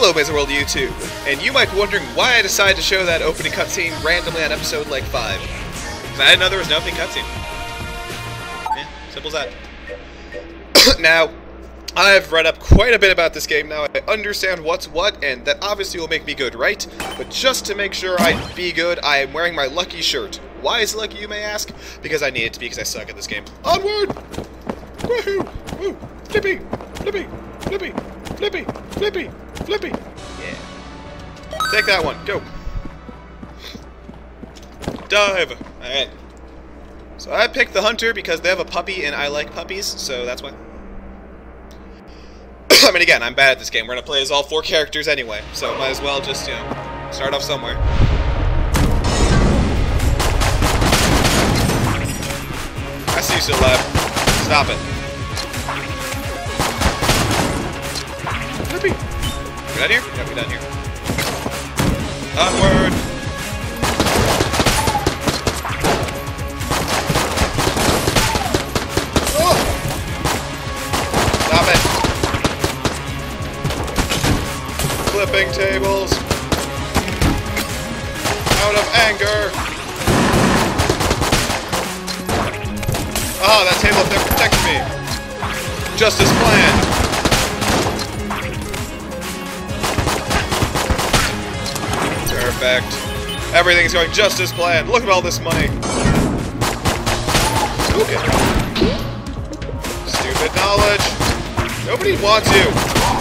Hello, Maze World YouTube, and you might be wondering why I decided to show that opening cutscene randomly on episode like 5. Because I didn't know there was an opening cutscene. Yeah, simple as that. Now, I've read up quite a bit about this game now. I understand what's what, and that obviously will make me good, right? But just to make sure I be good, I am wearing my lucky shirt. Why is it lucky, you may ask? Because I need it to be, because I suck at this game. Onward! Woohoo! Woo! Flippy! Flippy! Flippy! Flippy! Flippy! Flippy! Yeah. Take that one. Go. Dive! Alright. So I picked the hunter because they have a puppy and I like puppies, so that's why. I mean, again, I'm bad at this game. We're gonna play as all 4 characters anyway, so might as well just, you know, start off somewhere. I see you still alive. Stop it. Flippy! We done here? Yeah, we done here. Onward! Oh! Stop it! Flipping tables! Out of anger! Oh, that table up there protects me! Just as planned! Perfect. Everything's going just as planned. Look at all this money. Okay. Stupid knowledge. Nobody wants you.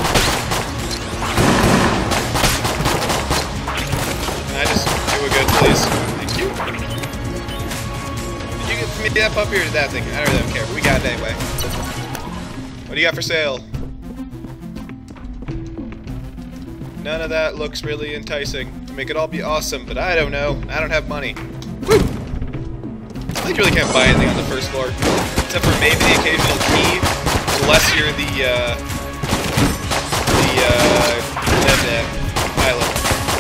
Can I just do a good, please? Thank you. Did you get me that puppy or did that thing? I don't really care, but we got it anyway. What do you got for sale? None of that looks really enticing. Make it all be awesome, but I don't know. I don't have money. Woo! I think you really can't buy anything on the first floor, except for maybe the occasional key, unless you're the pilot.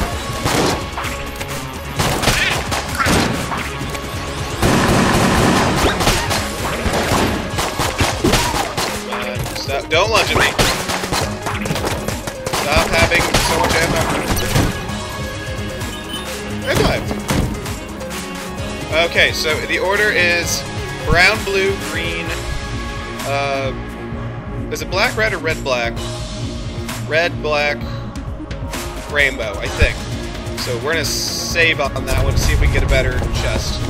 Stop! Don't lunge at me. Stop having so much ammo. Okay, so the order is brown, blue, green, is it black, red, or red, black? Red, black, rainbow, I think. So we're gonna save on that one to see if we can get a better chest.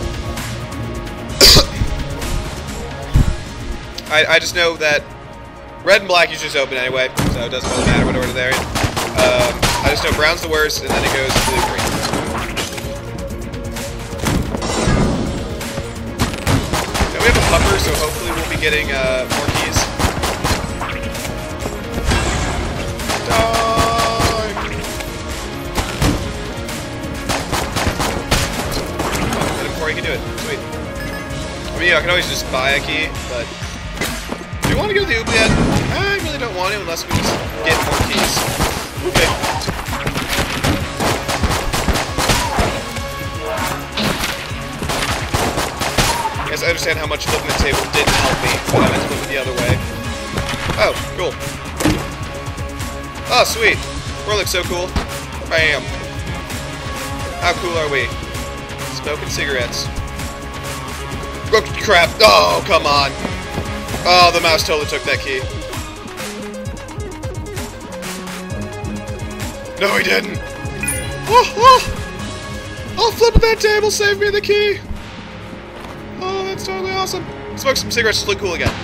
I just know that red and black you just open anyway, so it doesn't really matter what order they're in. I just know brown's the worst, and then it goes blue, green. Pupper, so hopefully we'll be getting more keys. Die! Oh, hit him before he can do it. Sweet. I mean, yeah, I can always just buy a key, but do you want to go to the oubliette? I really don't want to unless we just get more keys. Okay. I understand how much flipping the table didn't help me, but I meant to flip it the other way. Oh, cool. Oh, sweet. We look so cool. Bam. How cool are we? Smoking cigarettes. Oh, crap. Oh, come on. Oh, the mouse totally took that key. No, he didn't. Oh, flipping that table saved me the key. Oh, that's totally awesome. Smoke some cigarettes, just look cool again.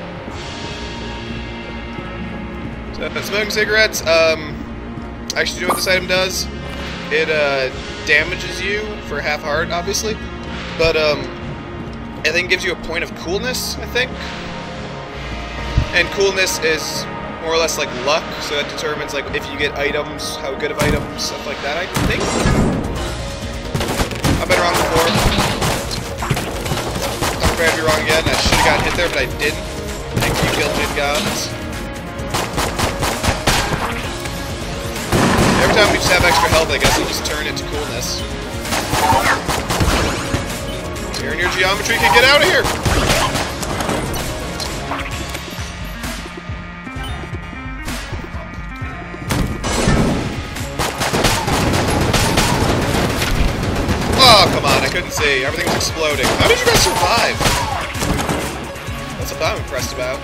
So, smoking cigarettes, actually, do you know what this item does? It, damages you for half heart, obviously. But, I think it gives you a point of coolness, I think. And coolness is more or less like luck, so that determines, like, if you get items, how good of items, stuff like that, I think. I've been wrong before. I'm prepared to be wrong again. I should have gotten hit there, but I didn't. Thank you, Gungeon gods. Every time we just have extra health, I guess we just turn into coolness. Here in your geometry can get out of here! couldn't see. Everything was exploding. How did you guys survive? That's what I'm impressed about.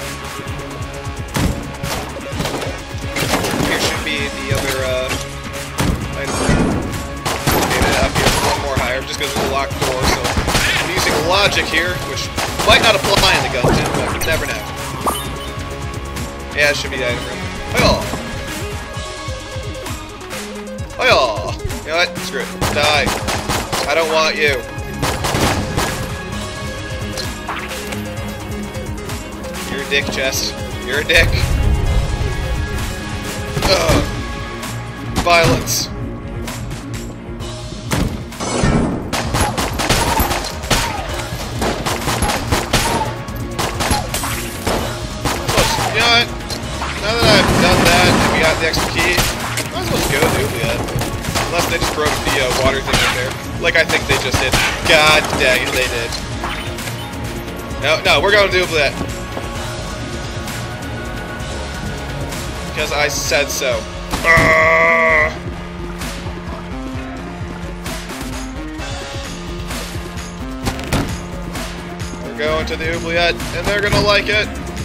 Here should be the other, item. Get it up here one more higher, just because it's a locked door, so I'm using logic here, which might not apply in the Gungeon, but you never know. Yeah, it should be the item room. Hi-yaw! Hi-yaw! You know what? Screw it. Die. I don't want you. You're a dick, chest. You're a dick. Ugh. Violence. You know what? Now that I've done that and we got the extra key, I might as well just go do that. Unless they just broke the water thing in there. Like I think they just did. God dang it, they did. No, we're going to do that. Because I said so. We're going to the oubliette, and they're going to like it.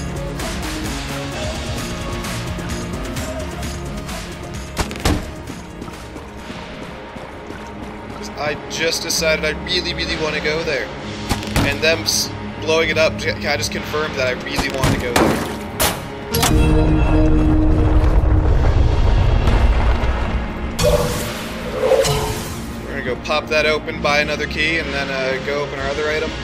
I just decided I really, really want to go there. And them blowing it up kind of just confirmed that I really want to go there. We're going to go pop that open, buy another key, and then go open our other item.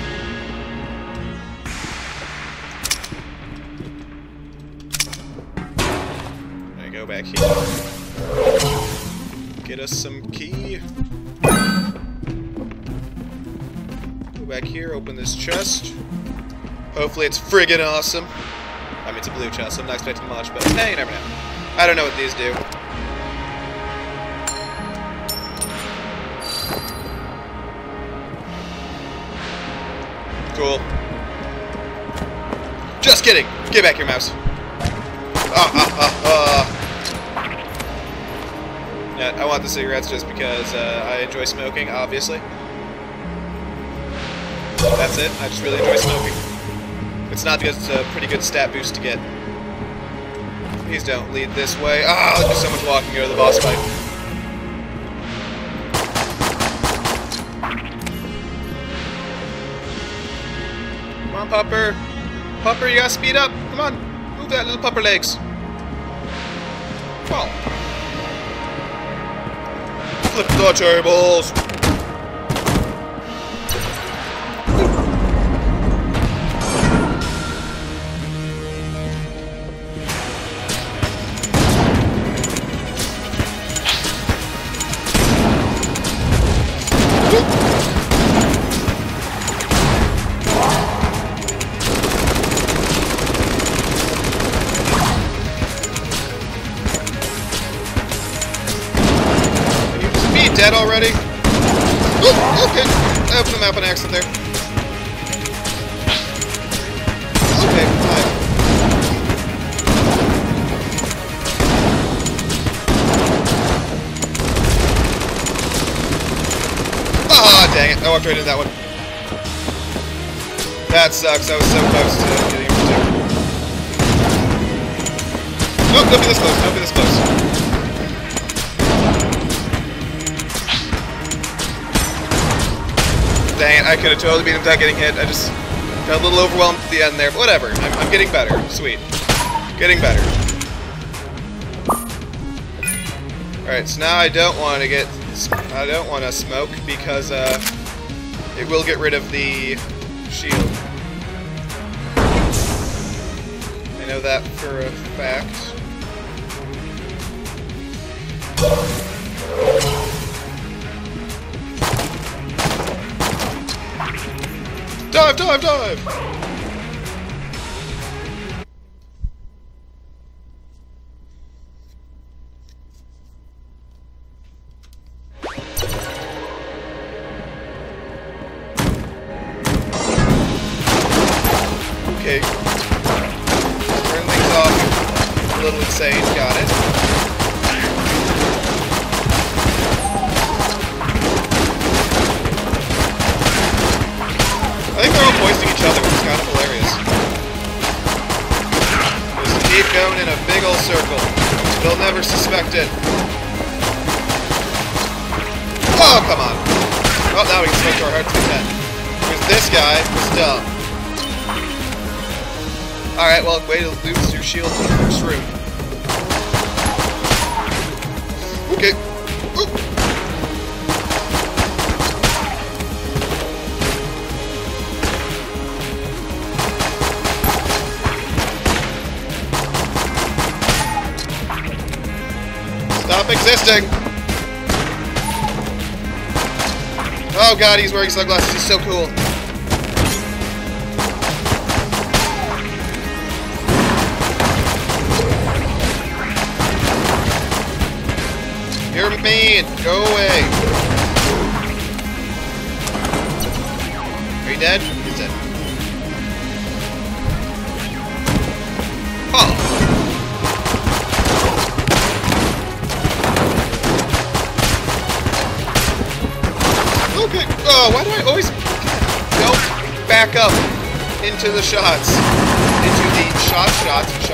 I'm going to go back here. Get us some key. Back here, open this chest. Hopefully it's friggin' awesome. I mean, it's a blue chest, so I'm not expecting much, but hey, you never know. I don't know what these do. Cool. Just kidding! Get back here, mouse. Yeah, I want the cigarettes just because I enjoy smoking, obviously. That's it. I just really enjoy smoking. It's not because it's a pretty good stat boost to get. Please don't lead this way. Ah, there's so much walking over the boss fight. Come on, Pupper. Pupper, you gotta speed up. Come on. Move that little pupper legs. Come on. Flip the tables. Dead already? Oh, okay. I opened the map on accident there. Okay, fine. Ah, dang it. I walked right into that one. That sucks. I was so close to getting him too. Nope, don't be this close. Don't be this close. Dang it, I could have totally beat him without getting hit. I just got a little overwhelmed at the end there, but whatever. I'm getting better. Sweet. Getting better. Alright, so now I don't want to smoke because it will get rid of the shield. I know that for a fact. Dive, dive, dive! Okay. Turn things off. A little insane. Got it. they're all hoisting each other, which is kind of hilarious. Just keep going in a big old circle. They'll never suspect it. Oh, come on. Well, now we can smoke to our heart's content. Because this guy is dumb. Alright, well, way to lose your shield in the first room. Okay. Oop. Stop existing! Oh god, he's wearing sunglasses. He's so cool. You're mean. Go away. Are you dead? He's dead. Oh. Okay. Oh, why do I always don't back up into the shots? Into the shots.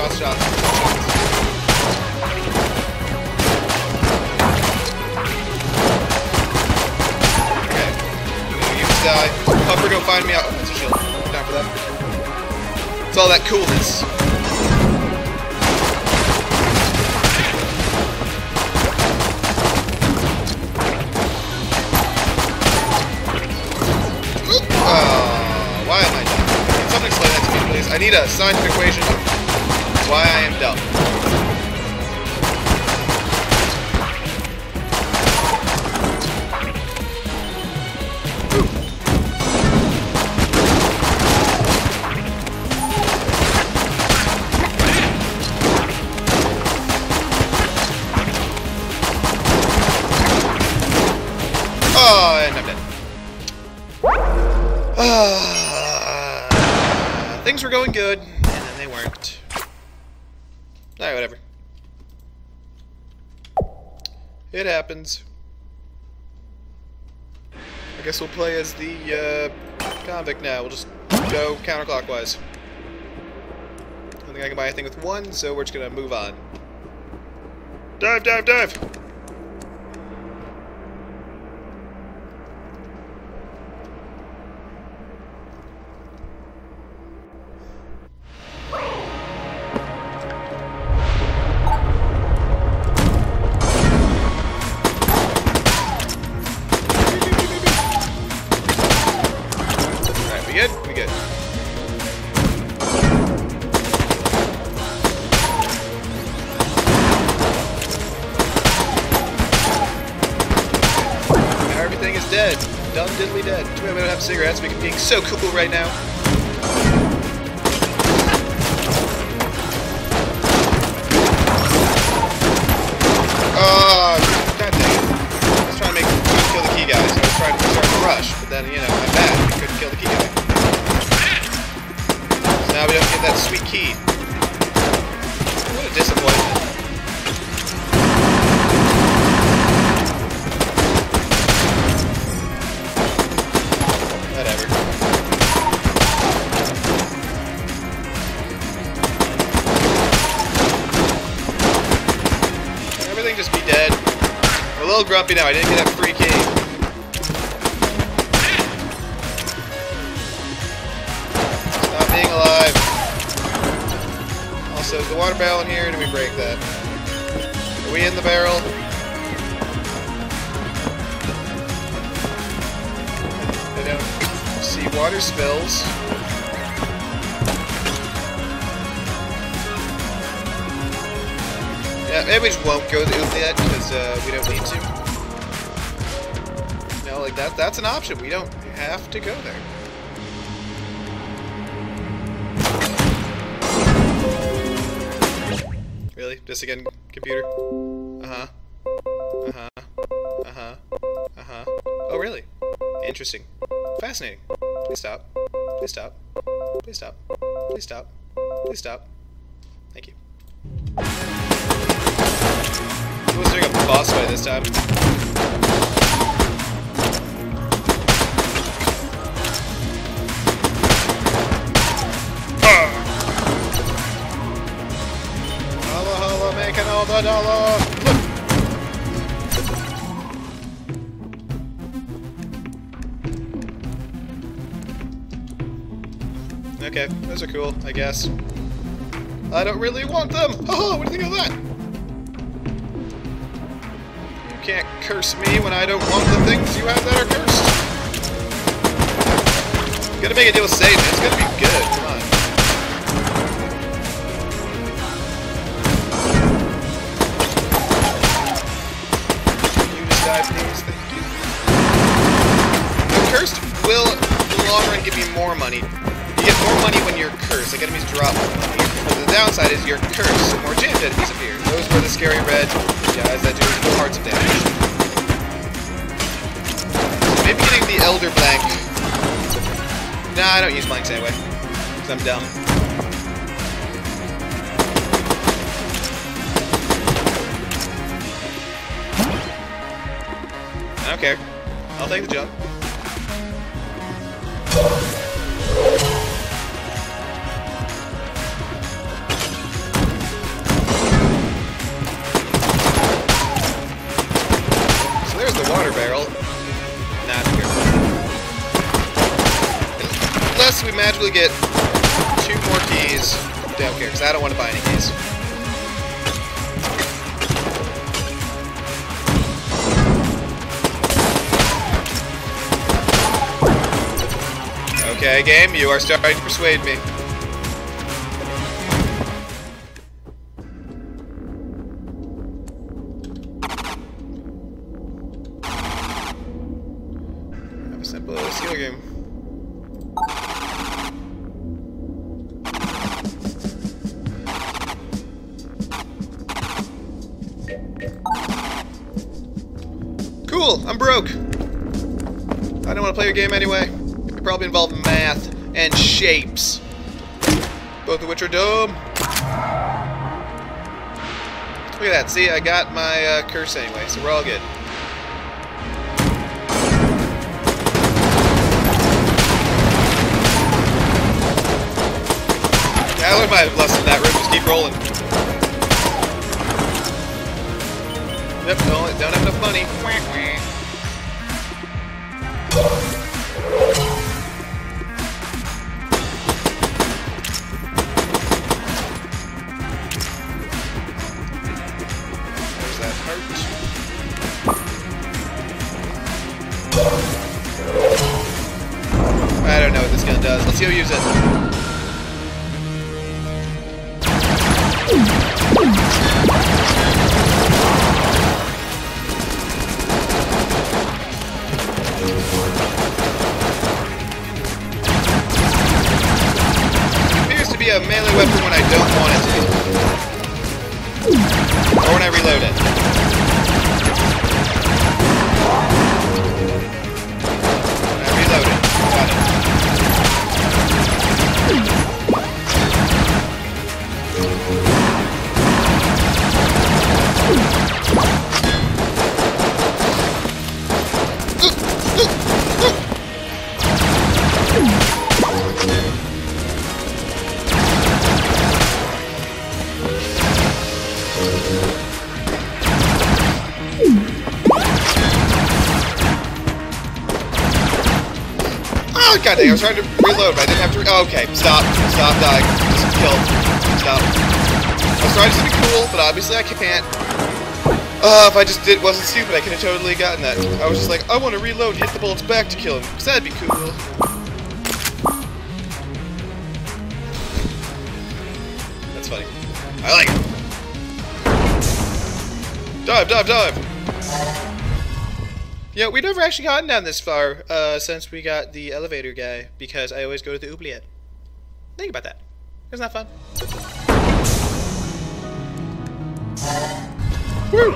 Okay. You just die. Puffer, go find me out. Oh, that's a shield. Down for that. It's all that coolness. Why am I dumb? Can someone explain that to me, please? I need a scientific equation of why I am dumb. Oh, and I'm dead. Things were going good, and then they weren't. Alright, whatever. It happens. I guess we'll play as the convict now. We'll just go counterclockwise. I don't think I can buy anything with one, so we're just gonna move on. Dive, dive, dive! We good? Now everything is dead. Dumb diddly dead. Too bad we don't have cigarettes. We can be so cool right now. God dang it. I was trying to kill the key guy, so I was trying to start the rush, but then, you know, I'm bad. I couldn't kill the key guy. Now we don't get that sweet key. What a disappointment. Whatever. Everything just be dead. I'm a little grumpy now. I didn't get that free key. Being alive. Also, is the water barrel in here, or do we break that? Are we in the barrel? I don't see water spills. Yeah, maybe we just won't go to the oubliette because we don't need to. No, like that's an option. We don't have to go there. Really? This again, computer? Uh-huh. Uh-huh. Uh-huh. Uh-huh. Oh, really? Interesting. Fascinating. Please stop. Please stop. Please stop. Please stop. Please stop. Thank you. Who was doing a boss fight this time? Look. Okay, those are cool, I guess. I don't really want them! Oh, what do you think of that? You can't curse me when I don't want the things you have that are cursed. I'm gonna make a deal with Satan. It's gonna be good. Come on. Can you just die, please? Thank you. The cursed will, in the long run, give me more money. You get more money when you're cursed. Like, enemies drop more money. But the downside is you're cursed, so more jammed enemies appear. Those were the scary red guys that do full hearts of damage. Maybe getting the Elder Blank. Nah, I don't use blanks anyway. Because I'm dumb. I don't care. I'll take the jump. Water barrel. Nah, I'm here. Unless we magically get 2 more keys. Don't care, because I don't want to buy any keys. Okay, game, you are starting to persuade me. Simple little skill game. Cool, I'm broke. I don't want to play your game anyway. It probably involves math and shapes, both of which are dumb. Look at that. See, I got my curse anyway, so we're all good. I learned my lesson in that room. Just keep rolling. Yep, don't have enough money. There's that heart. I don't know what this gun does. Let's see who uses it. Appears to be a melee weapon when I don't want it to be. Or when I reload it. When I reload it. Got it. Oh, god dang, I was trying to reload, but I didn't have to okay, stop. Stop dying. Just kill. Stop. I was trying to be cool, but obviously I can't. If I just wasn't stupid, I could have totally gotten that. I was just like, I want to reload, hit the bullets back to kill him, because that'd be cool. That's funny. I like it. Dive, dive, dive! Yeah, we've never actually gotten down this far since we got the elevator guy, because I always go to the oubliette. Think about that. Isn't that fun? Woo!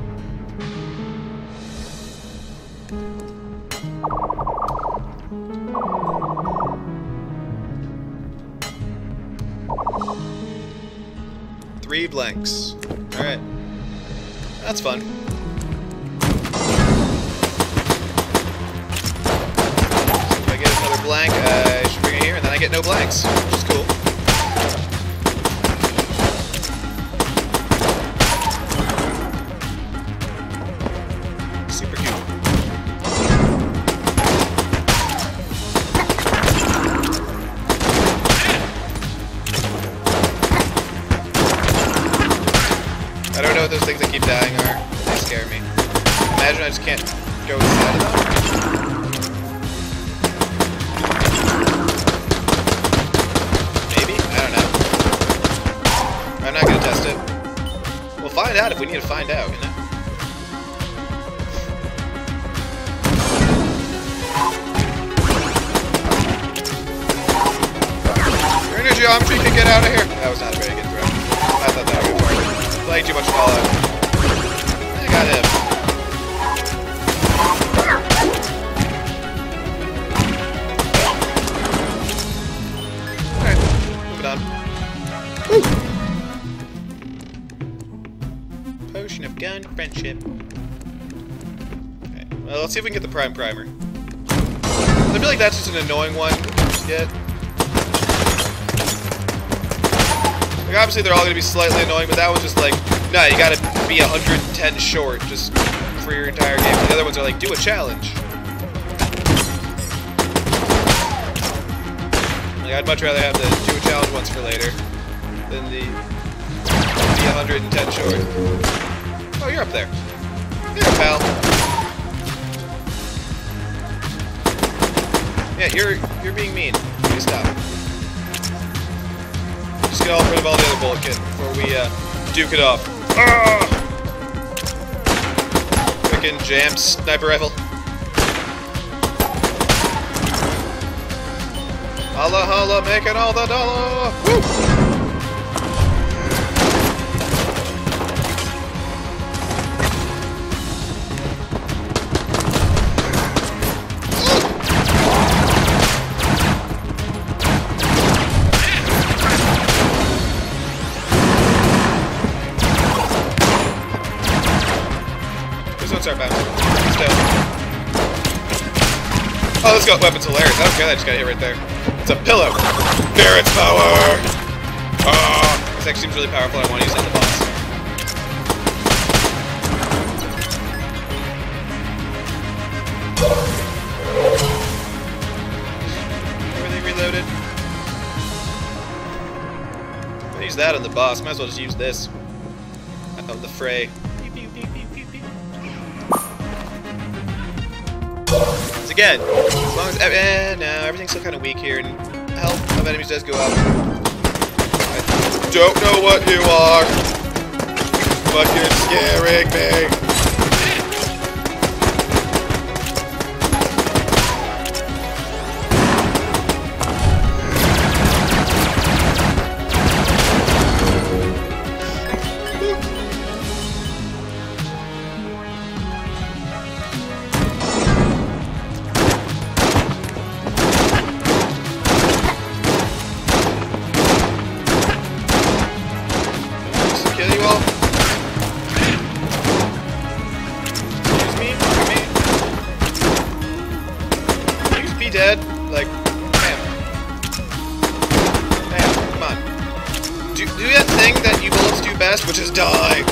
Three blanks. Alright. That's fun. Blank, I should bring it here, and then I get no blanks, which is cool. what those things that keep dying are. They scare me. Imagine I just can't go inside of them. Maybe? I don't know. I'm not gonna test it. We'll find out if we need to find out, you know? Geometry can get out of here. That was not a very good throw. I thought that would work. Playing too much Fallout. I got him. Alright, moving on. Woo. Potion of gun friendship. Okay. Well, let's see if we can get the prime primer. I feel like that's just an annoying one to get. Like, obviously they're all going to be slightly annoying, but that one's just like, nah, you gotta be 110 short just for your entire game. The other ones are like, do a challenge. Like, I'd much rather have the do a challenge ones for later than the be 110 short. Oh, you're up there. Yeah, pal. Yeah, you're being mean. You stop. Just get rid of all the other bullet kit before we duke it off. Freaking jam sniper rifle. Holla holla, making all the dollar. Woo! Start bouncing. Still. Oh, let's go. Weapon's hilarious. I don't care that I just got hit right there. It's a pillow. Barrett's power! Oh, this actually seems really powerful. I want to use it on the boss. Everything reloaded. I'm gonna use that on the boss. Might as well just use this. Out of the fray. Again, as long as no, everything's still kind of weak here, and health of enemies does go up. I don't know what you are, but you're scaring me. Dead? Like, bam. Bam, come on. Do that thing that you bullets do best, which is die.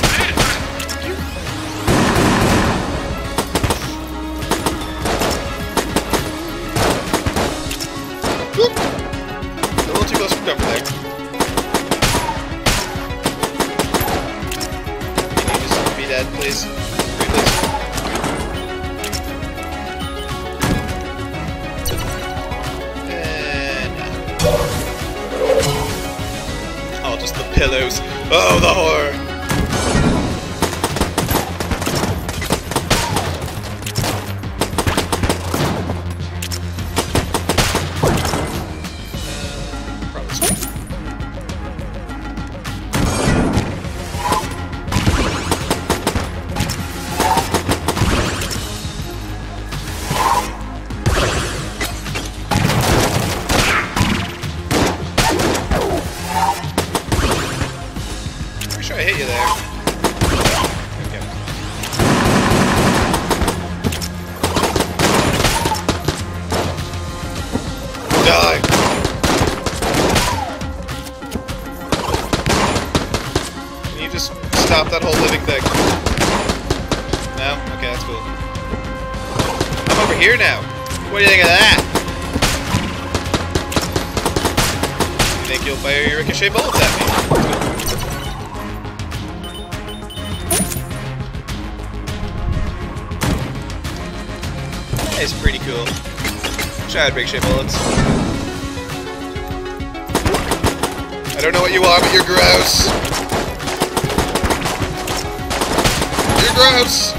Whoop. A little too close for cover there. Can you just be dead, please? Please. Oh, just the pillows. Oh, the horror. I hit you there. Okay. Die! Can you just stop that whole living thing? No? Okay, that's cool. I'm over here now. What do you think of that? You think you'll fire your ricochet bullets at me? That is pretty cool. Wish I had ricochet bullets. I don't know what you are, but you're gross. You're gross.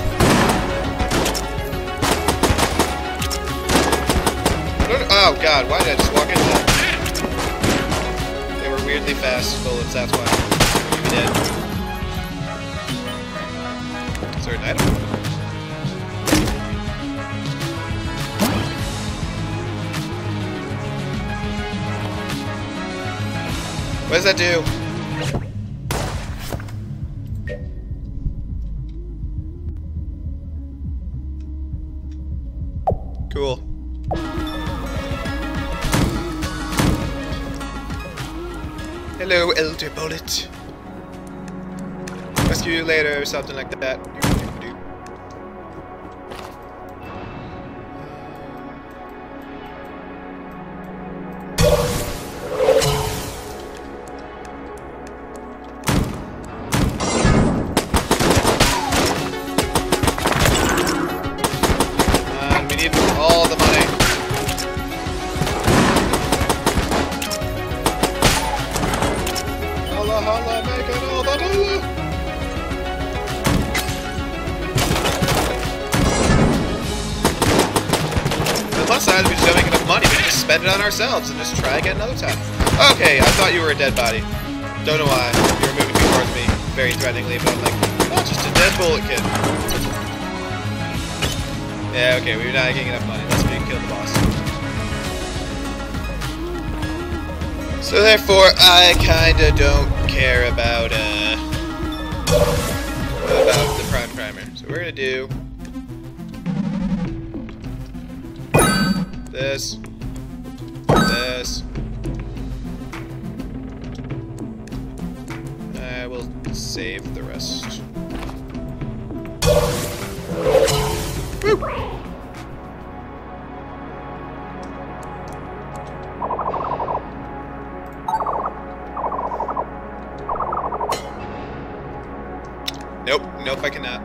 Oh god, why did I just walk into that? They were weirdly fast bullets, that's why. I'm dead. Is there an item? What does that do? Cool. Hello, Elder Bullet. Rescue you later, or something like that. We need all the money. Holla, make it all the dollar. The plus side is we just don't make enough money. We can just spend it on ourselves and just try again another time. Okay, I thought you were a dead body. Don't know why. You were moving towards me very threateningly, but I'm like, oh, just a dead bullet kid. Yeah, okay, we're not getting enough money. Let's kill the boss. So therefore, I kinda don't care about the prime primer. So we're gonna do this. I will save the rest. Woo! Nope, I cannot.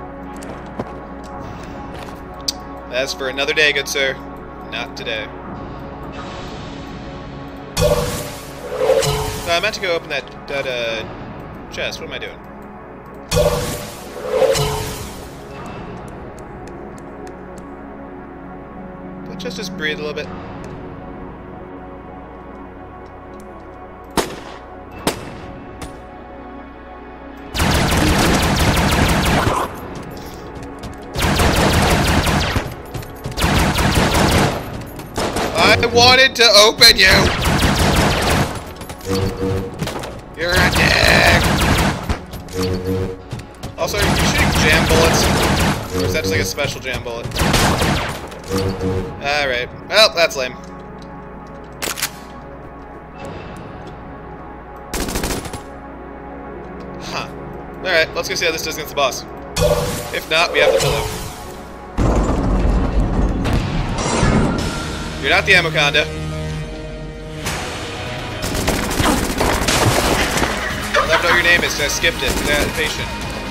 That's for another day, good sir. Not today. I meant to go open that chest. What am I doing? Let's just breathe a little bit. I wanted to open you! You're a dick! Also, are you shooting jam bullets? Or is that just like a special jam bullet? Alright. Well, that's lame. Huh. Alright, let's go see how this does against the boss. If not, we have the pillow. You're not the Amoconda. I love what your name is, so I skipped it. That patient.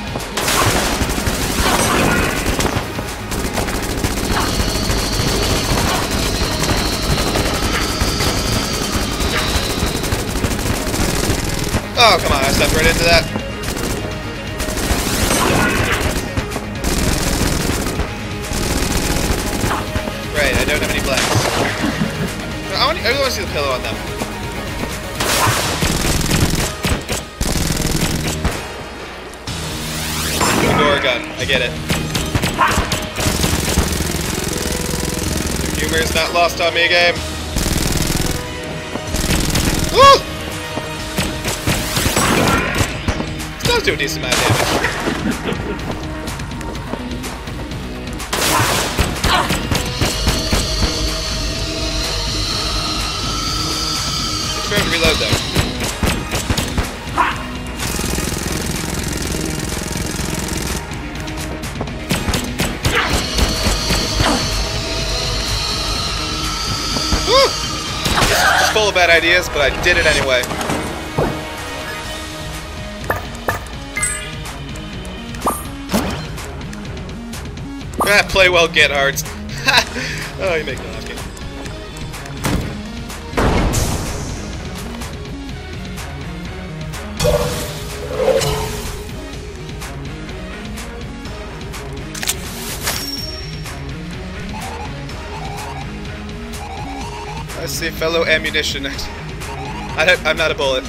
Oh, come on, I stepped right into that. Right, I don't have any blanks. I really want to see the pillow on them. Door gun, I get it. The humor is not lost on me, game. Woo! It does do a decent amount of damage. Trying to reload though. Woo! This is just full of bad ideas, but I did it anyway. Play well, get hards. Oh, you make me laugh, kid. I see fellow ammunition. I'm not a bullet.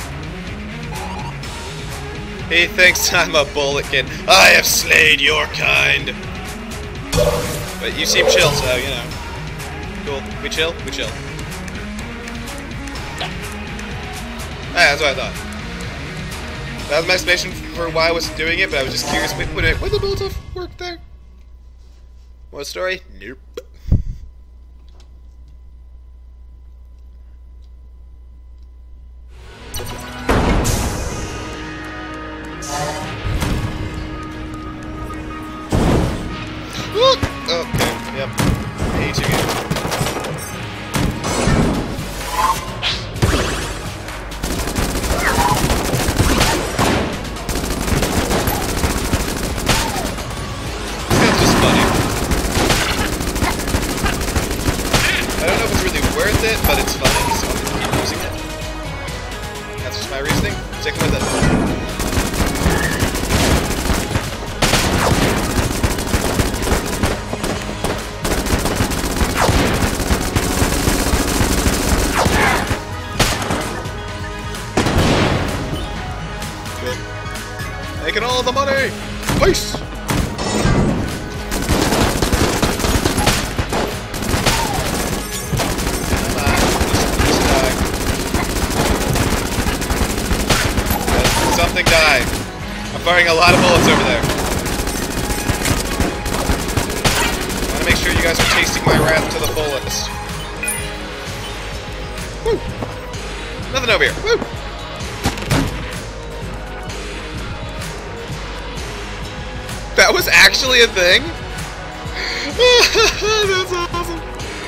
He thinks I'm a bullet kid. I have slayed your kind. But you seem chill, so, you know. Cool. We chill? We chill. Ah, that's what I thought. That was my explanation for why I was doing it, but I was just curious. Would the Molotov work there? What story? Nope. Oh, okay. Yep. I hate you again. This guy's just funny. I don't know if it's really worth it, but it's funny, so I'm gonna keep using it. That's just my reasoning. Sticking with it. Making all the money! Peace! Come on, just die. Let something die. I'm firing a lot of bullets over there. I want to make sure you guys are tasting my wrath to the fullest. Woo! Nothing over here. Woo! That was actually a thing? That's awesome.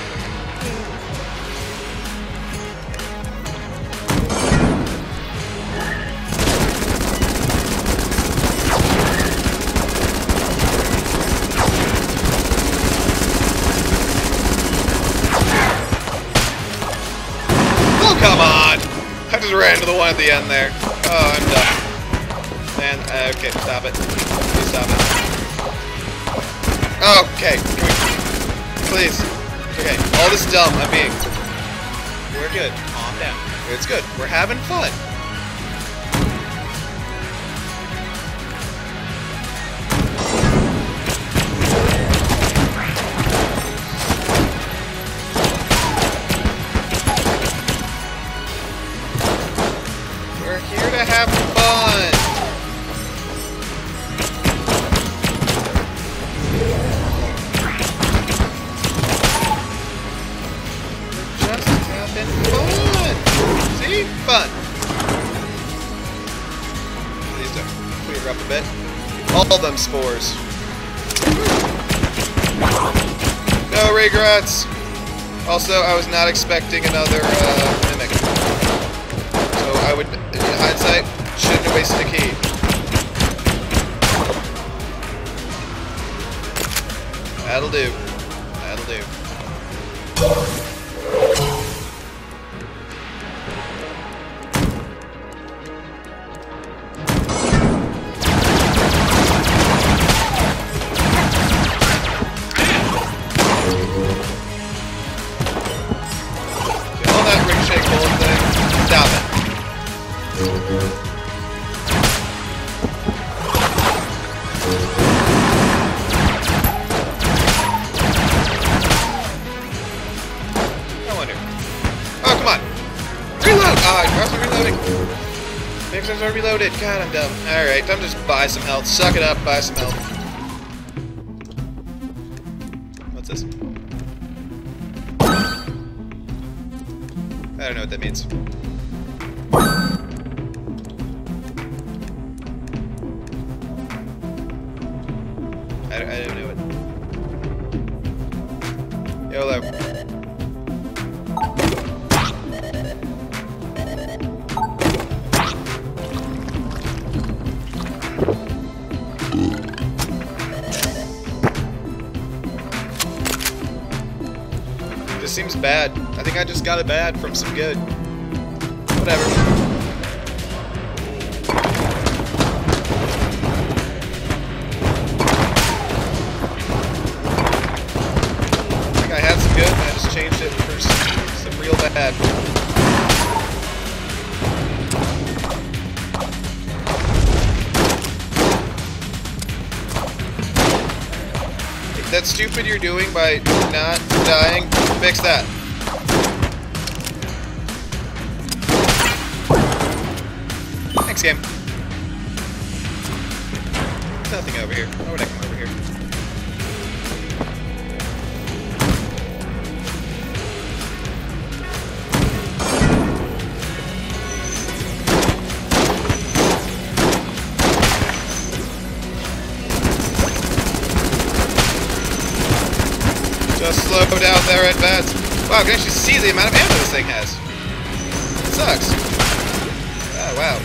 Oh, come on! I just ran into the one at the end there. Oh, I'm done. Man, okay, stop it. Please stop it. Okay, please. Okay, all this dumb, I'm being... We're good. Calm down. It's good. We're having fun. We're here to have fun. Fun! These to clear up a bit. All them spores. No regrets! Also, I was not expecting another mimic. So I would, in hindsight, shouldn't have wasted a key. That'll do. That'll do. Mixers are reloaded. God, I'm dumb. Alright, I'm just buy some health. Suck it up, buy some health. What's this? I don't know what that means. I don't know it. YOLO. This seems bad. I think I just got it bad from some good. Whatever. I think I had some good, and I just changed it for some real bad. That's stupid you're doing by not dying. Fix that. Thanks, game. There's nothing over here. Why would I come over here? Just slow down there and advance. Wow, I can actually see the amount of ammo this thing has. It sucks. Oh, wow.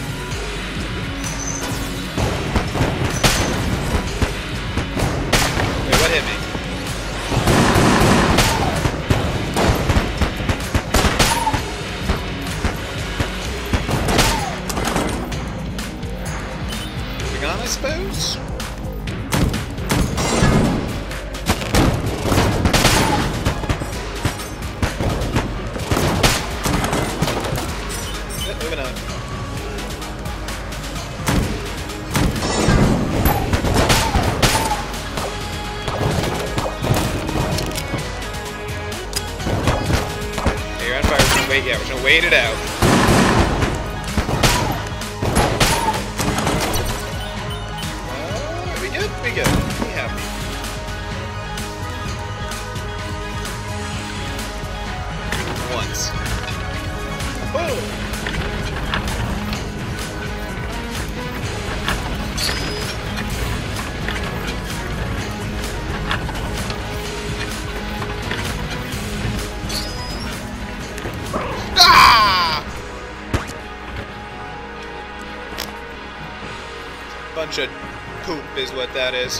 Wait, what hit me? Moving on, I suppose? Moving on. Okay, you're on fire. We're gonna wait. Yeah, we're gonna wait it out. We good? We good. Be happy. Once. Whoa! Bunch of poop is what that is.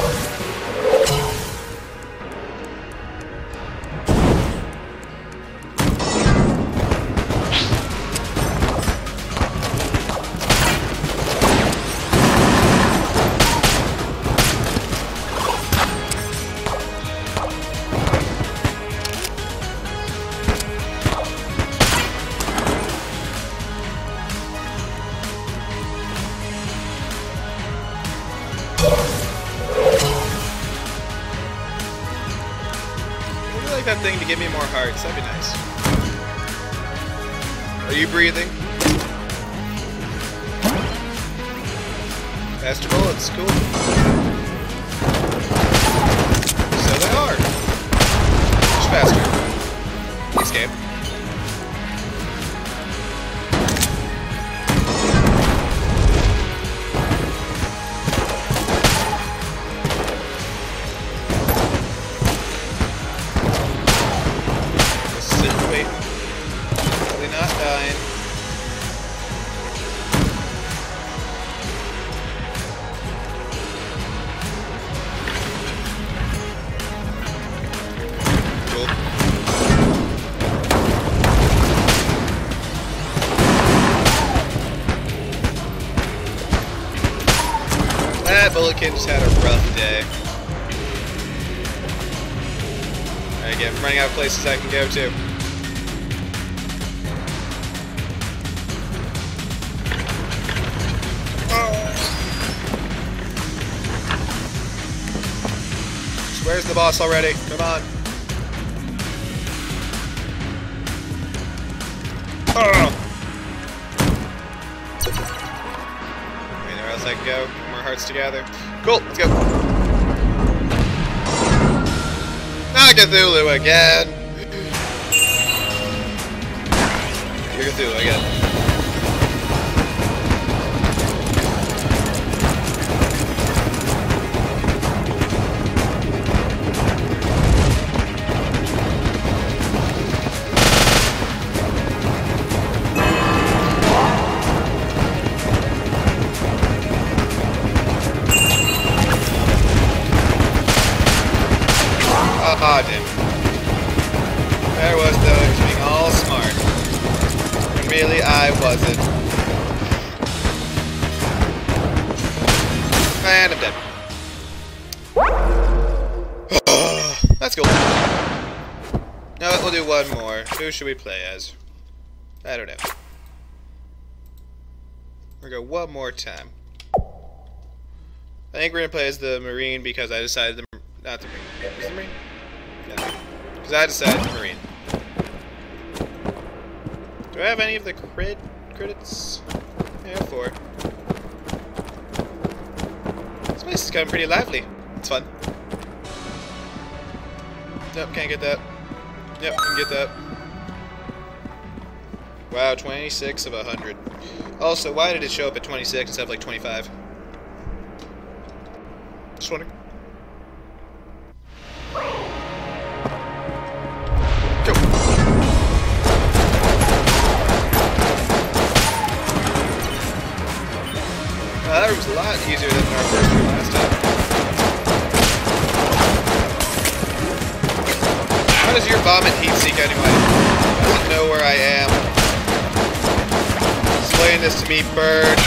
That thing to give me more hearts. That'd be nice. Are you breathing? Faster bullets, cool. So they are. Much faster. Escape. That bullet kid just had a rough day. Again, I'm running out of places I can go to. Where's the boss already? Come on. Anywhere else I can go? More hearts together. Cool, let's go. Not Cthulhu again. You're Cthulhu again. Ah, damn. Really, I wasn't. And I'm dead. That's cool. No, we'll do one more. Who should we play as? I don't know. We'll go one more time. I think we're gonna play as the Marine because I decided not the Marine. Is it the Marine? No. Because I decided the Marine. Do I have any of the credits? Yeah, 4. This place is getting pretty lively. It's fun. Yep, can't get that. Yep, can get that. Wow, 26 of 100. Also, why did it show up at 26 instead of like 25? Just wondering. Go. That was a lot easier than our first room last time. How does your vomit heat seek anyway? I don't know where I am. Explain this to me, bird.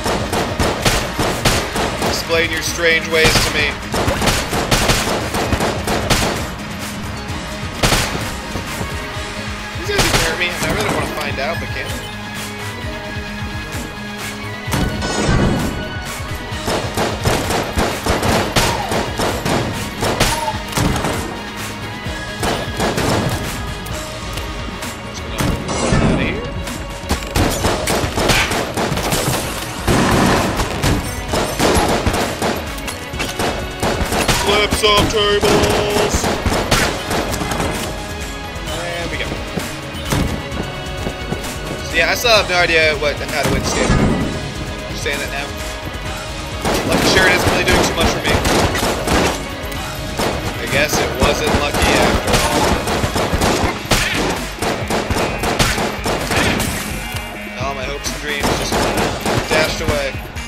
Explain your strange ways to me. These guys can hurt me. I really want to find out, but can't. Flip some tables! And we go. So yeah, I still have no idea how to win this game. Just saying that now. Lucky Shirt isn't really doing too much for me. I guess it wasn't lucky after all. All my hopes and dreams just dashed away.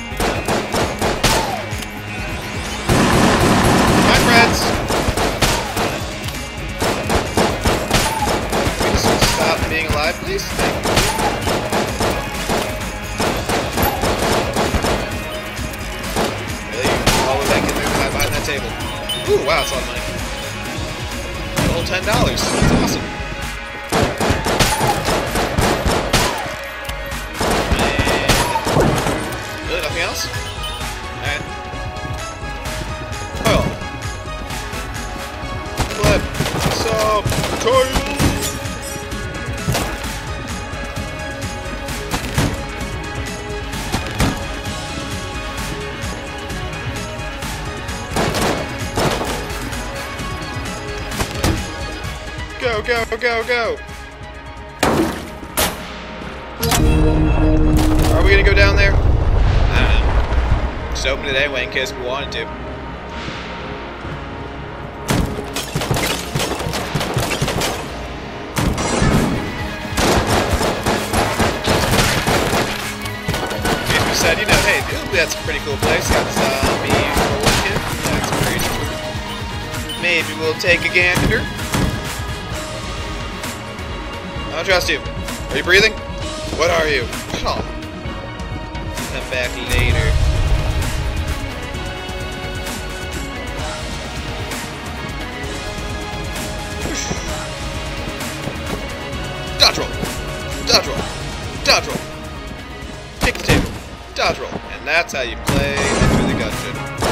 Friends. Can we just stop being alive, please? Thank you. Really? All the way back in there behind that table. Ooh, wow, that's a lot of money. A whole $10. That's awesome. And really nothing else? Alright. Some toil. Go, go, go, go. Are we gonna go down there? I don't know. Just open it anyway in case we wanted to. You know, hey, that's a pretty cool place. Got zombie rolling kit. That's great. Maybe we'll take a gander. I don't trust you. Are you breathing? What are you? Oh. Come back later. Dodge roll. Dodge roll. Dodge roll. Kick the table. Dodge roll. And that's how you play Enter the Gungeon.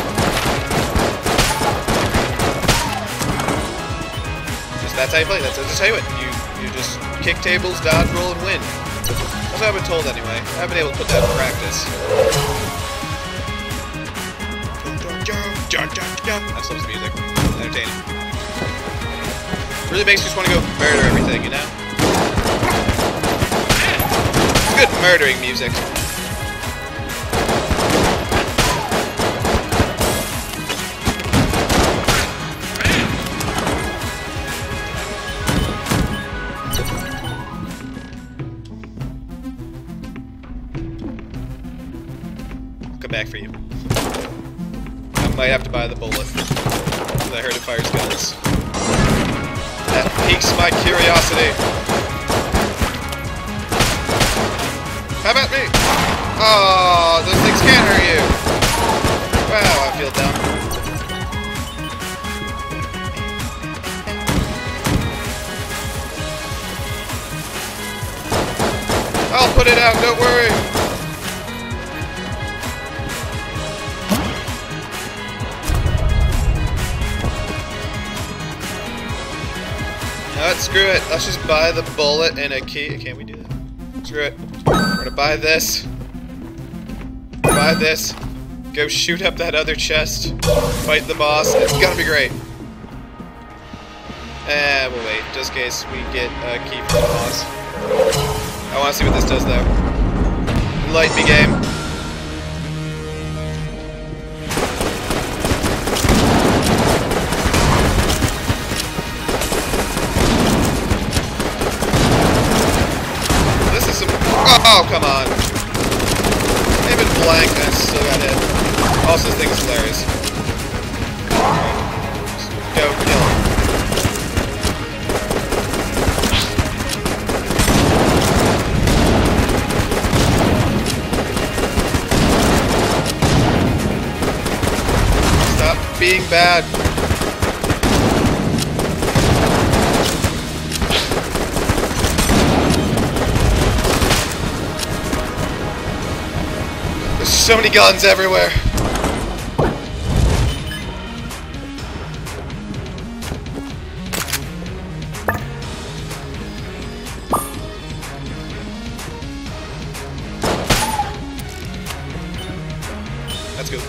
That's how you play. That's just how you win. You just kick tables, dodge roll, and win. That's what I've been told anyway. I haven't been able to put that in practice. I just love the music. It's entertaining. It really makes you just want to go murder everything, you know? It's good murdering music. Back for you. I might have to buy the bullet because I heard it fires guns. That piques my curiosity. How about me? Oh, those things can't hurt you. Wow, I feel dumb. I'll put it out, don't worry. No, screw it. Let's just buy the bullet and a key. Can't we do that? Screw it. We're gonna buy this. Buy this. Go shoot up that other chest. Fight the boss. It's gonna be great. And we'll wait, just in case we get a key from the boss. I want to see what this does, though. Enlighten me, game. This is some... Oh, come on. They've been blank, and I still got hit. Also, this thing is hilarious. Just go kill him. Being bad. There's so many guns everywhere. That's good.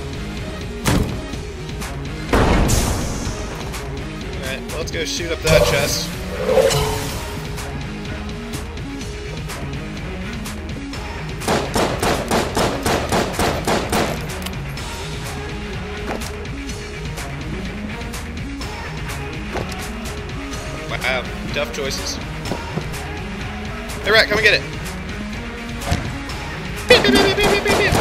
Well, let's go shoot up that chest. Wow, tough choices. Hey, rat, come and get it. Beep, beep, beep, beep, beep, beep, beep.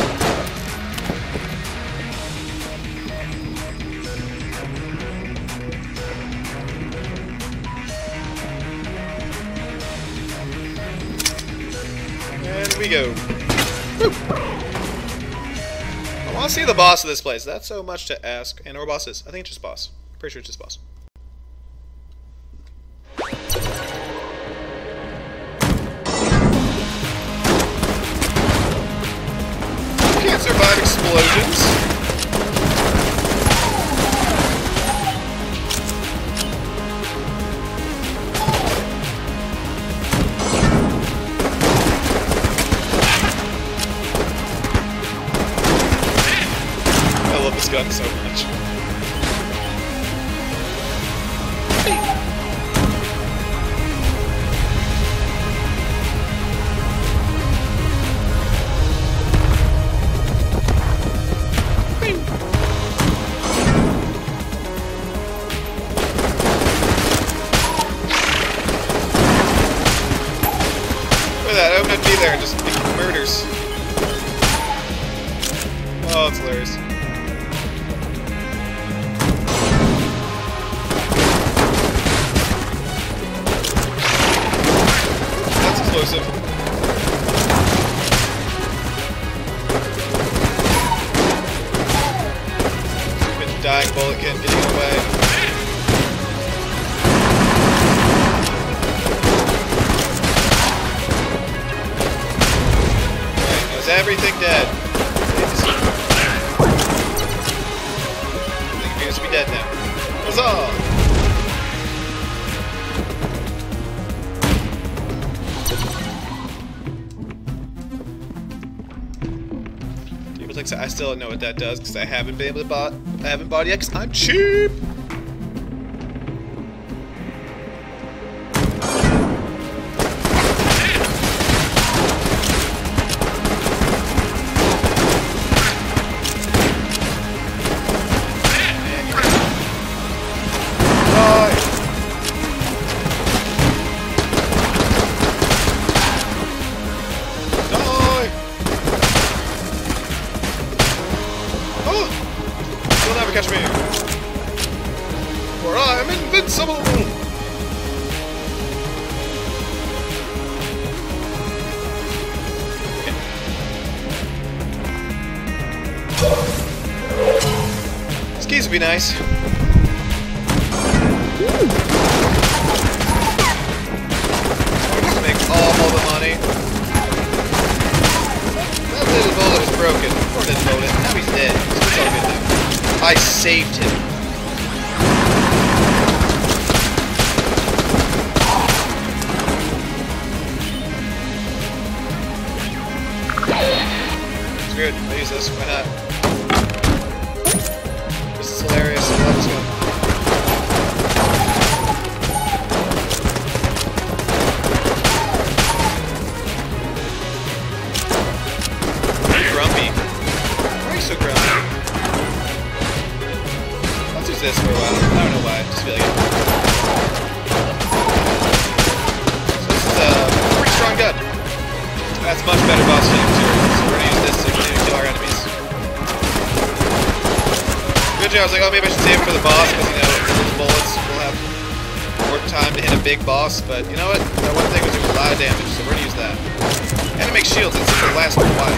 We go. Woo. I want to see the boss of this place. That's so much to ask. And or bosses. I think it's just boss. Pretty sure it's just boss. You can't survive explosions. I love this gun so much. Look at that, I opened be there and just murders. Oh, it's hilarious. Explosive. Been dying bullet getting away. Alright, is everything dead? Everything appears to be dead now. Huzzah! I still don't know what that does because I haven't been able to bought it yet because I'm cheap. You'll never catch me, for I'm invincible! be nice. Just make all the money. That little bullet was broken. Poor little bullet. Now he's dead. So it's all good now. I saved him. It's good. I'll use this. Why not? This is hilarious. I love this gun. Grumpy. Why are you so grumpy? Let's use this for a while. I don't know why. I just feel like it. So this is a pretty strong gun. That's much better boss fighting material. So we're gonna use this to kill our enemies. Originally I was like, oh, maybe I should save it for the boss, because, you know, those bullets will have more time to hit a big boss, but you know what? That one thing was doing a lot of damage, so we're gonna use that. And to make shields, it's gonna last for a while.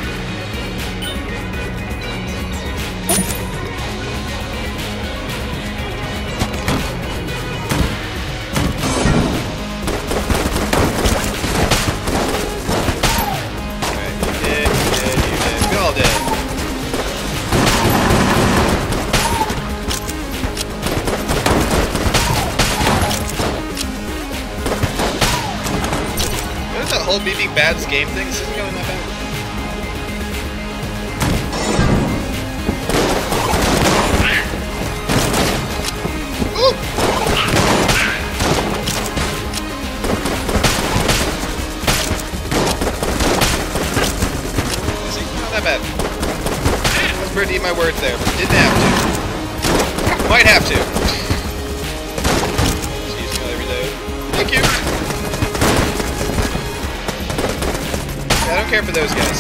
Whole me being bad this game thing, this isn't going that bad. Ooh! See, not that bad. I was pretty to eat my words there, but didn't have to. Might have to. Just using it every day. Thank you. I don't care for those guys.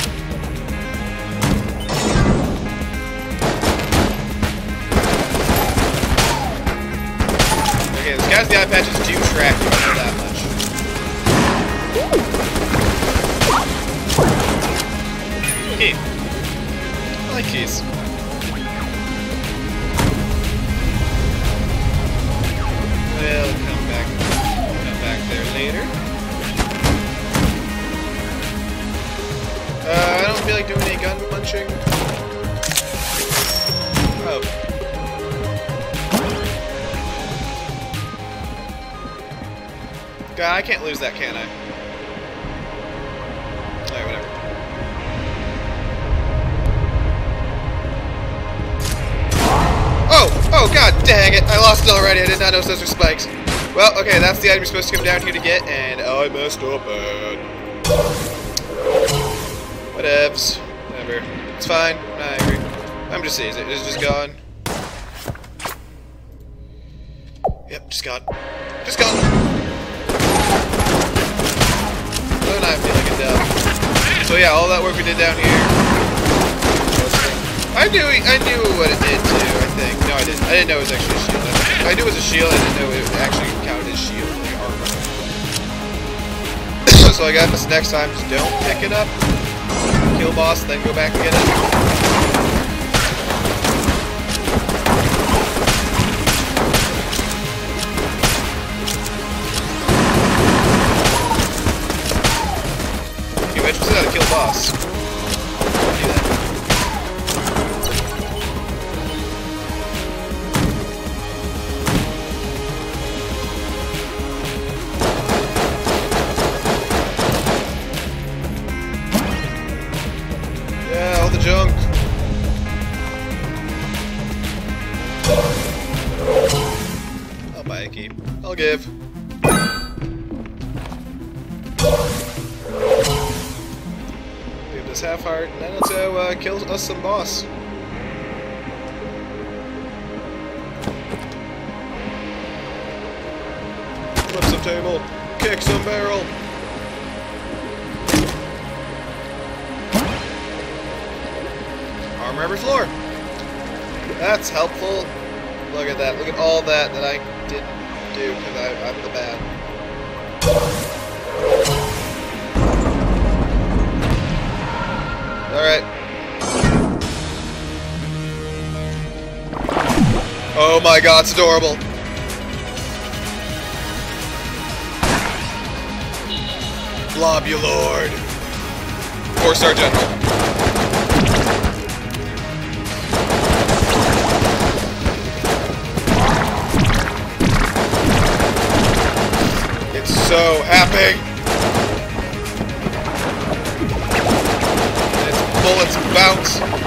Okay, those guys with the eye patches do track you, I know that much. Key. I like keys. We'll come back there later. I don't feel like doing any gun punching. Oh. God, I can't lose that, can I? Alright, whatever. Oh! Oh, god dang it! I lost it already. I did not know those were spikes. Well, okay, that's the item you're supposed to come down here to get, and I messed up bad. Whatevs. Whatever. It's fine. I agree. I'm just seeing it. It's just gone. Yep, just gone. Just gone. Oh, now I feel like a dumb. So yeah, all that work we did down here. I knew what it did too, I think. No, I didn't. I didn't know it was actually a shield. I knew it was a shield, I didn't know it actually counted as shield, like armor. So I got this next time, just don't pick it up. Kill boss, then go back and get it. Okay, we just gotta kill boss. Do that. Junk. I'll buy a key. I'll give. Give this half heart, and then let's go kill us some boss. Flip some table. Kick some barrel. Armor every floor. That's helpful. Look at that. Look at all that I didn't do because I'm the bad. Alright. Oh my god, it's adorable. Globulord. 4-star general. It's so happy. Its bullets bounce.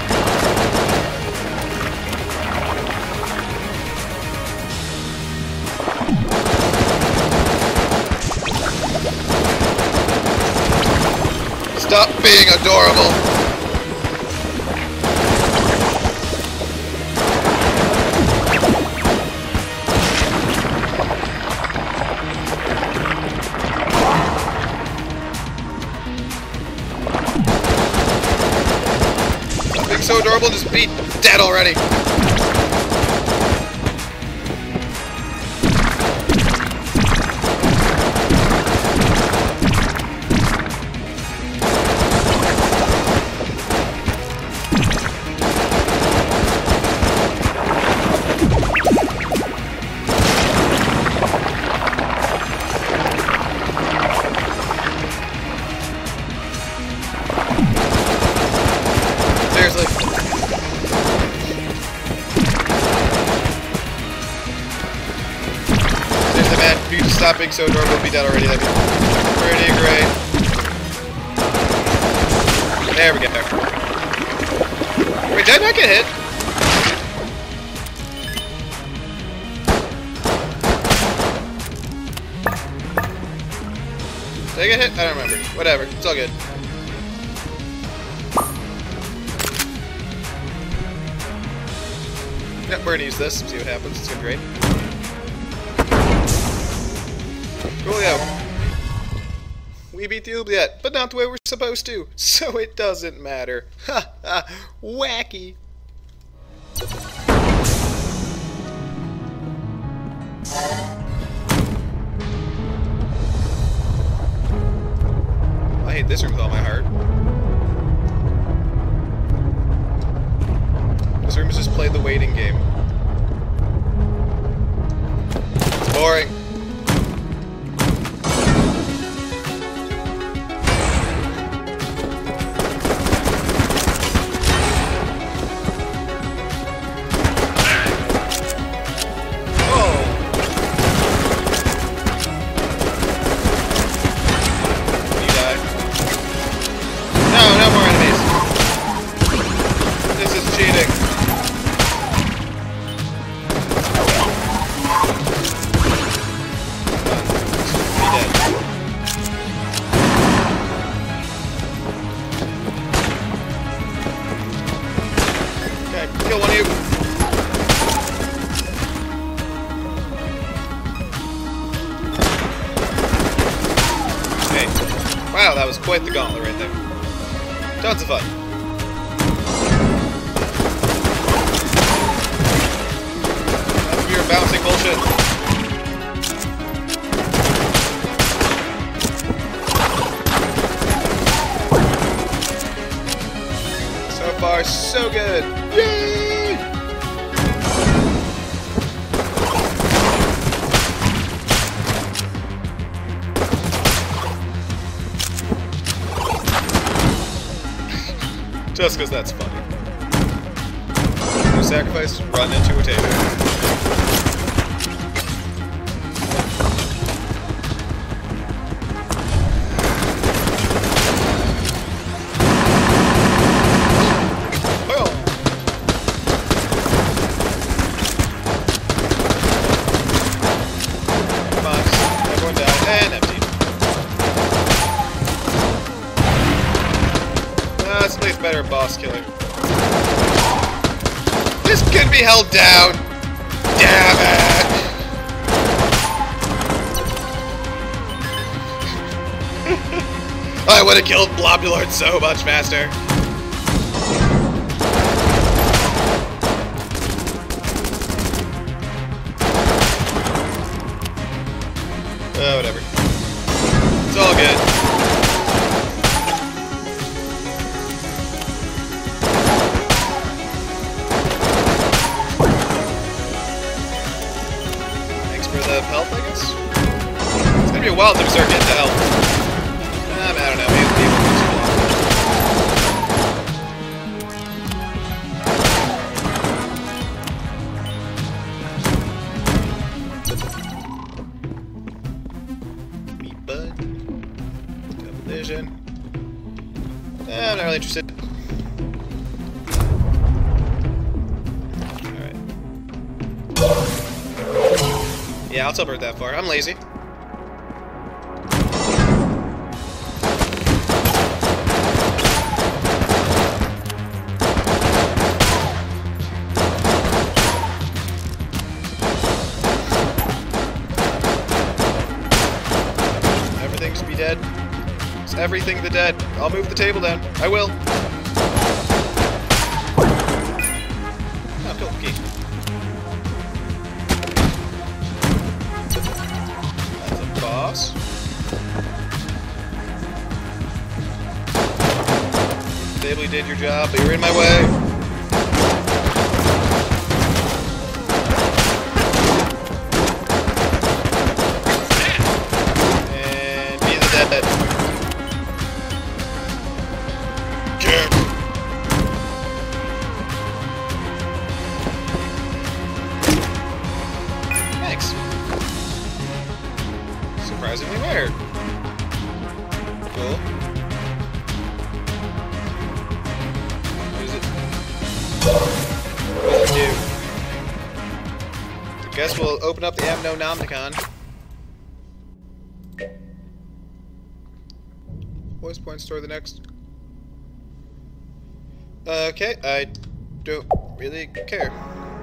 Stop being adorable. Stop being so adorable, just be dead already. Seriously. Seriously, man, if you could stop being so adorable and be dead already, that'd be pretty great. There we go. Wait, did I not get hit? Did I get hit? I don't remember. Whatever. It's all good. Yep, we're gonna use this, see what happens. It's gonna be great. Coolio. We beat the oubliette, but not the way we're supposed to, so it doesn't matter. Ha ha! Wacky! I hate this room with all my heart. This room has just played the waiting game. It's boring. Kill one of you. Hey. Wow, that was quite the gauntlet right there. Tons of fun. That's your bouncing bullshit. So far, so good. Yay! Just because that's funny. You sacrifice, run into a table. This better boss killer. This can be held down. Damn it! I would have killed Globulord so much faster. Oh, whatever. It's all good. all of them start getting to health. I don't know. Maybe it takes too long. Meat bud. Double vision. I'm not really interested. Yeah, I'll teleport that far. I'm lazy. Everything's be dead. It's everything the dead. I'll move the table down. I will. Oh, cool. Key. Boss. Table, you did your job, but you're in my way. And be the dead. Jerk. Thanks. Surprisingly rare. Cool. What is it? What does it do? I guess we'll open up the Amno Nomnicon. Voice point store the next. Okay, I don't really care.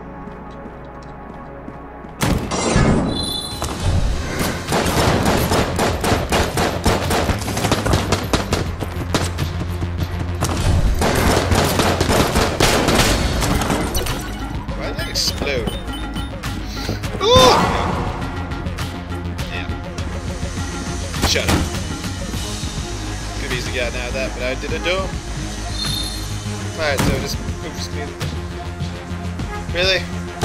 Explode. Ooh! Yeah. Shut up. Could have easily gotten out of that, but I didn't do it. Alright, so just move speed. Really?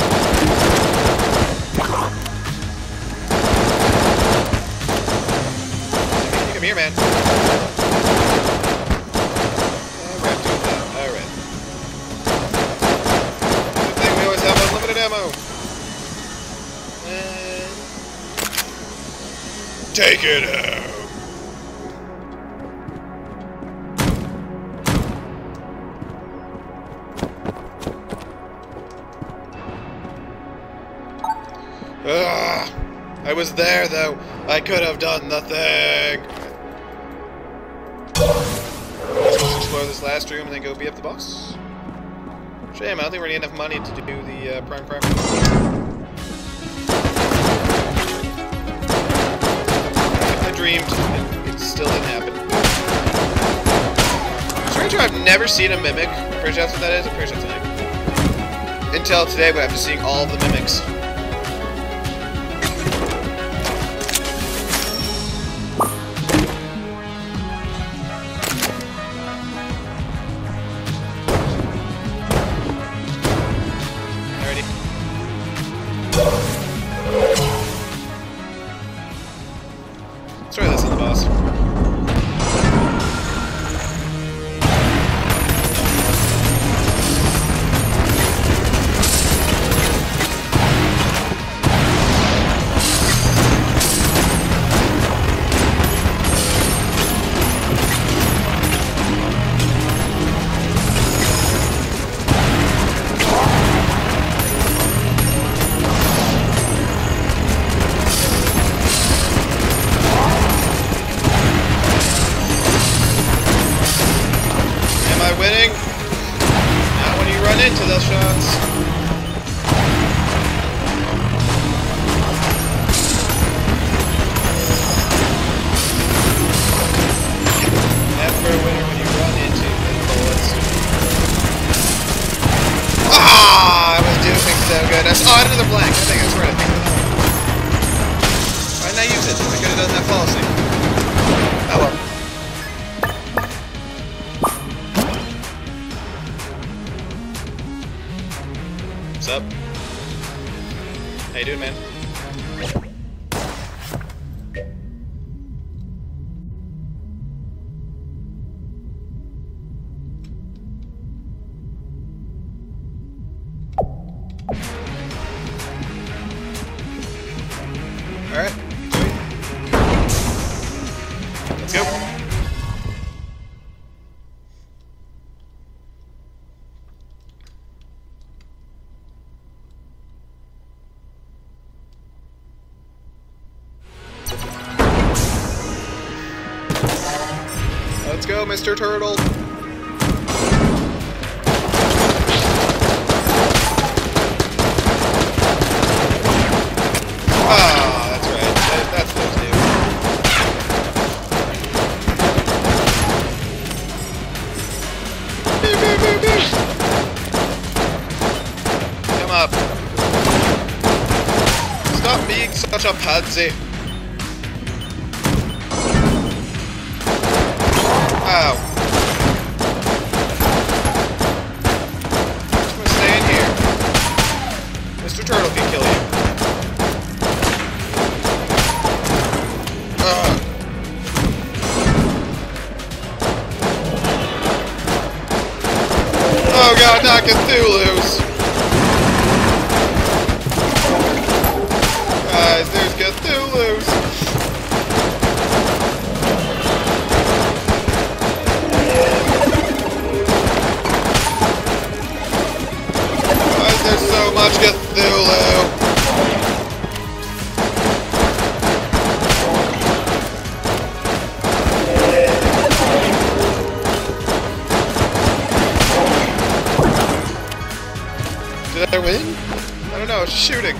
You come here, man. Alright, do that. Alright. Unlimited ammo. And take it out. Ugh. I was there though. I could have done the thing. Let's explore this last room and then go beat up the boss. Shame, I don't think we're gonna get enough money to do the prime. I dreamed, it still didn't happen. Strange, I've never seen a mimic. Pretty sure that's what that is. I'm pretty sure that's a mimic. Until today, when I'm just seeing all of the mimics. Let's try this on the boss. Winning. Not when you run into those shots. Never a winner when you run into the bullets. Ah! I was doing so good. Oh, another blank. I think that's right. Why didn't I use it? I could have done that falsely. Oh well. What's up? How you doing, man? go, Mr. Turtle. Ah, that's right. That's what to do. Beep, beep, beep, beep. Come up. Stop being such a pansy. Ow. I'm just gonna stay in here. Mr. Turtle can kill you. Oh god, not Cthulhu's! Guys, there's Cthulhu's! Why is there so much Cthulhu? Did I win? I don't know, shooting.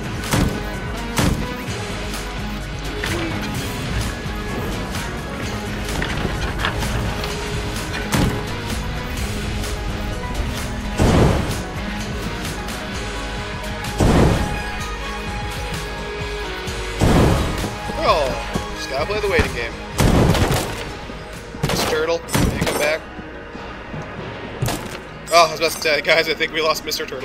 Oh, just gotta play the waiting game. Mr. Turtle, can you come back? Oh, I was about to say, guys, I think we lost Mr. Turtle.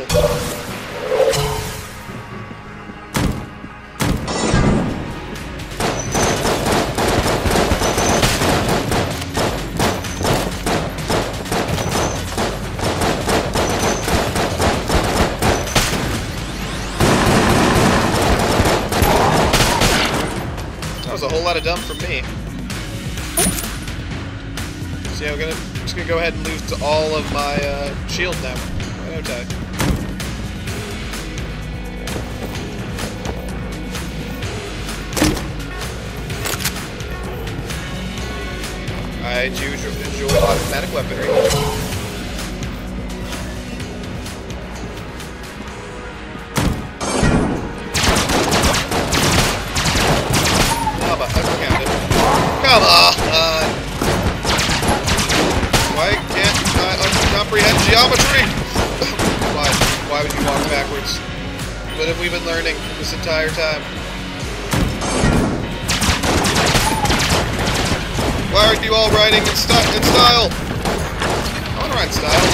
That was a whole lot of dump from me. So yeah, I'm just gonna go ahead and lose all of my shield now. Okay. I do enjoy automatic weaponry. Come on, come on! Why can't I comprehend geometry? Why would you walk backwards? What have we been learning this entire time? Why aren't you all riding in style? I want to ride in style.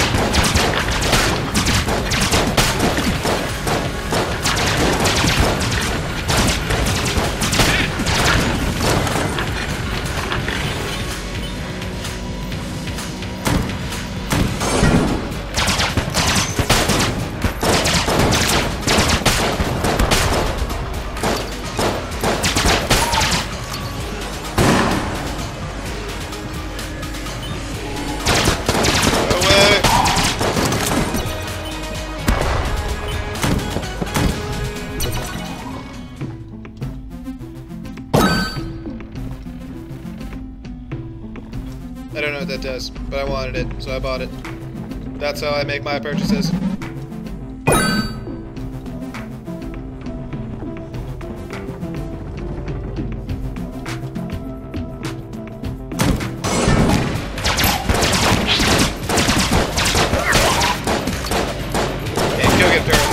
I don't know what that does, but I wanted it, so I bought it. That's how I make my purchases. And go get Turtle.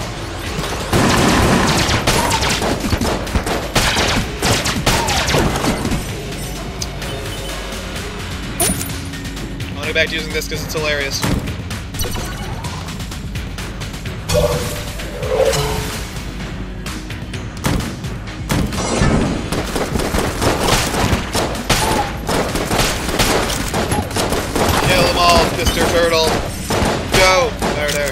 I'll go back to using this because it's hilarious. Kill them all, Mr. Turtle. Go! There.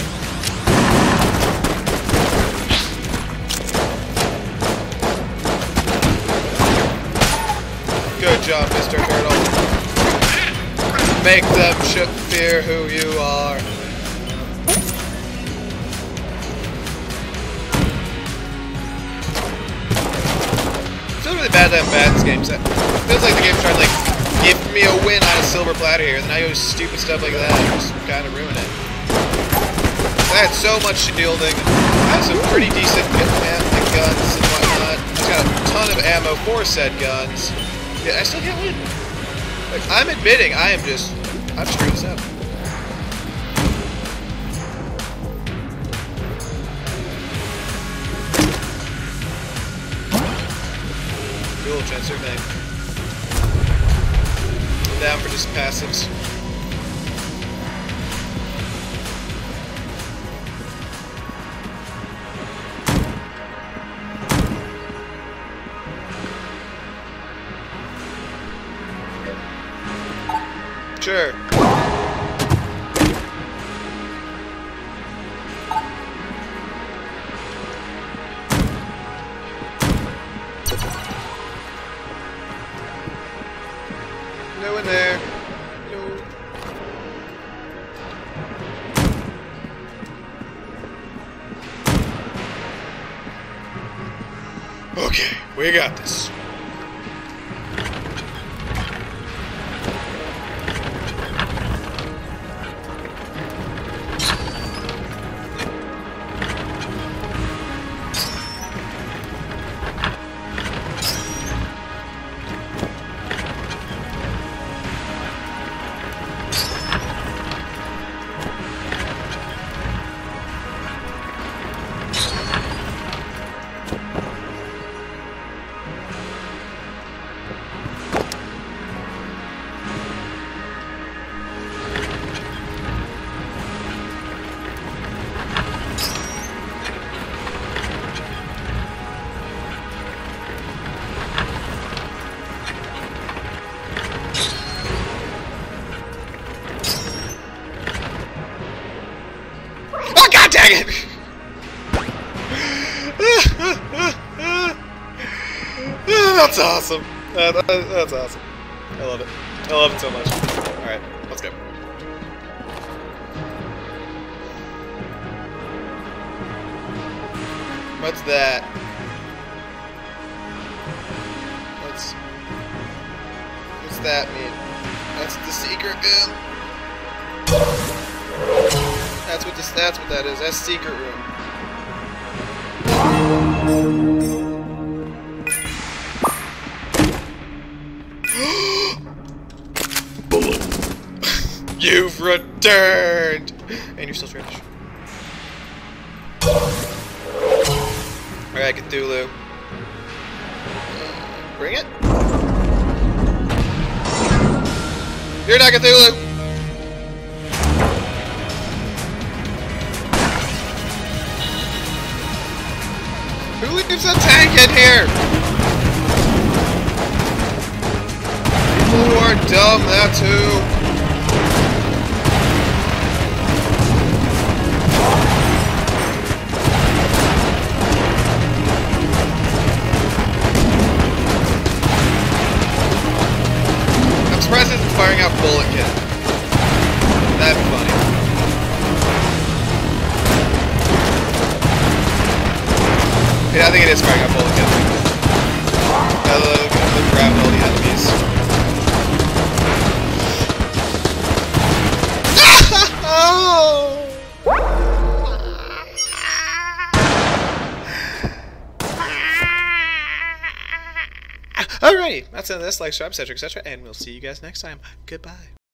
Good job, Mr. Turtle. Make them fear who you are. It feels really bad that I'm bad in this game. It feels like the game's trying to, like, give me a win on a silver platter here, and then I go stupid stuff like that and just kind of ruin it. I had so much shielding. I have some pretty decent guns and whatnot. I've got a ton of ammo for said guns. Yeah, I still can't win. Like, I'm admitting I'm screwed this up. Cool, transfer thing. I'm down for just passives. Sure. No one there. No. Okay, we got this. Dang it! That's awesome. That's awesome. I love it. I love it so much. Alright, let's go. What's that? What's that mean? That's the secret room. That's what that is. That's secret room. You've returned! And you're still trash. Alright, Cthulhu. Bring it. You're not Cthulhu! Who leaves a tank in here? People who are dumb, that's who. I'm surprised it's firing out bullet cannon. That'd be funny. Yeah, I think it is firing up bullet cannon. Look, grabbing all the enemies. Alrighty, that's it. That's like, subscribe, etc., etc., and we'll see you guys next time. Goodbye.